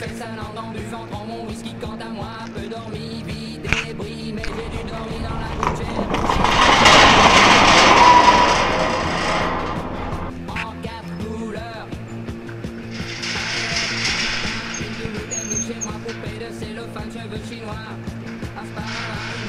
fesses en buvant dans mon whisky. Quant à moi, peu dormi, vide débris, mais j'ai dû dormir dans la gouttière. En 4 couleurs. Une double technique chez moi, poupée de cellophane, cheveux chinois. Un sparadrap.